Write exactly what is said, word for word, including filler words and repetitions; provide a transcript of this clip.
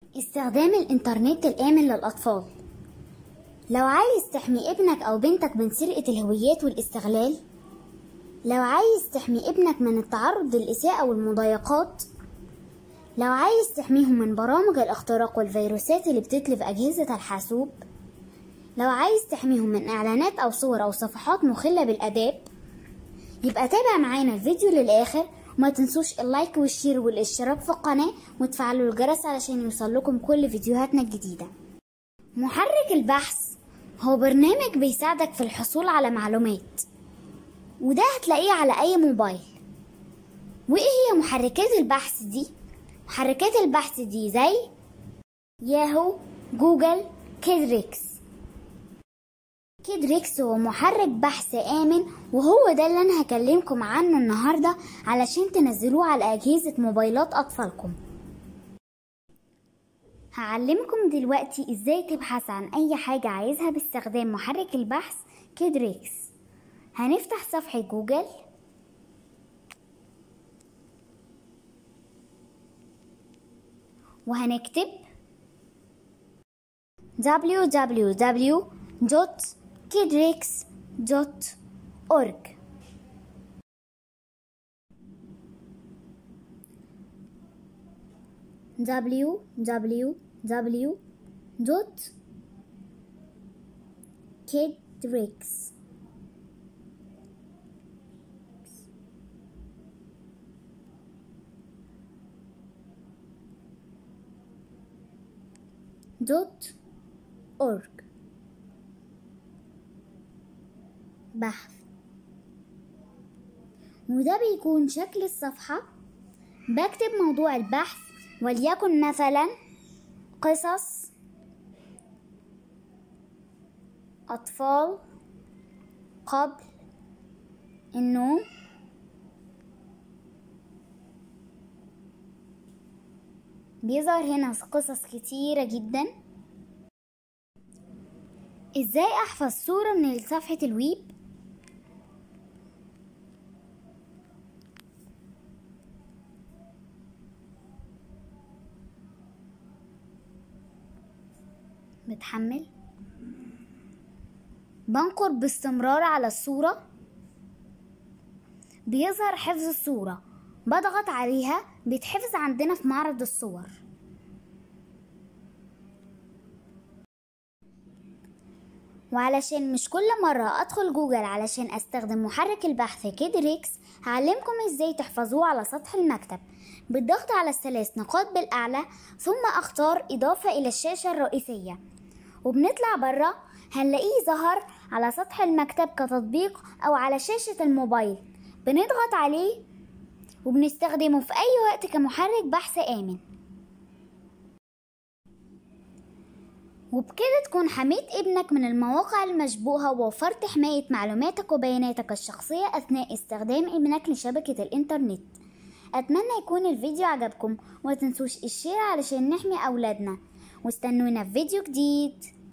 استخدام الإنترنت الآمن للأطفال. لو عايز تحمي ابنك أو بنتك من سرقة الهويات والاستغلال، لو عايز تحمي ابنك من التعرض للإساءة والمضايقات، لو عايز تحميهم من برامج الاختراق والفيروسات اللي بتتلف أجهزة الحاسوب، لو عايز تحميهم من إعلانات أو صور أو صفحات مخلة بالآداب، يبقى تابع معانا الفيديو للآخر، وما تنسوش اللايك والشير والاشتراك في القناة وتفعلوا الجرس علشان يوصل لكم كل فيديوهاتنا الجديدة. محرك البحث هو برنامج بيساعدك في الحصول على معلومات، وده هتلاقيه على أي موبايل. وإيه هي محركات البحث دي؟ محركات البحث دي زي ياهو، جوجل، كيدريكس. كيدريكس هو محرك بحث آمن، وهو ده اللي أنا هكلمكم عنه النهاردة علشان تنزلوه على أجهزة موبايلات أطفالكم. هعلمكم دلوقتي إزاي تبحث عن أي حاجة عايزها باستخدام محرك البحث كيدريكس. هنفتح صفحة جوجل وهنكتب دبليو دبليو دبليو دوت كيدريكس دوت أورج. دبليو دبليو دبليو دوت كيدريكس دوت أورج. بحث، وده بيكون شكل الصفحة. بكتب موضوع البحث وليكن مثلا قصص أطفال قبل النوم. بيظهر هنا قصص كتيرة جدا. ازاي احفظ صورة من صفحة الويب؟ بتحمل، بنقر باستمرار على الصورة، بيظهر حفظ الصورة، بضغط عليها بيتحفظ عندنا في معرض الصور. وعلشان مش كل مرة ادخل جوجل علشان استخدم محرك البحث كيدريكس، هعلمكم ازاي تحفظوه على سطح المكتب بالضغط على الثلاث نقاط بالاعلى، ثم اختار اضافة الى الشاشة الرئيسية، وبنطلع برا هنلاقيه ظهر على سطح المكتب كتطبيق او على شاشة الموبايل. بنضغط عليه وبنستخدمه في اي وقت كمحرك بحث امن. وبكده تكون حميت ابنك من المواقع المشبوهة ووفرت حماية معلوماتك وبياناتك الشخصية أثناء استخدام ابنك لشبكة الإنترنت. أتمنى يكون الفيديو عجبكم، ومتنسوش الشير علشان نحمي أولادنا، واستنونا في فيديو جديد.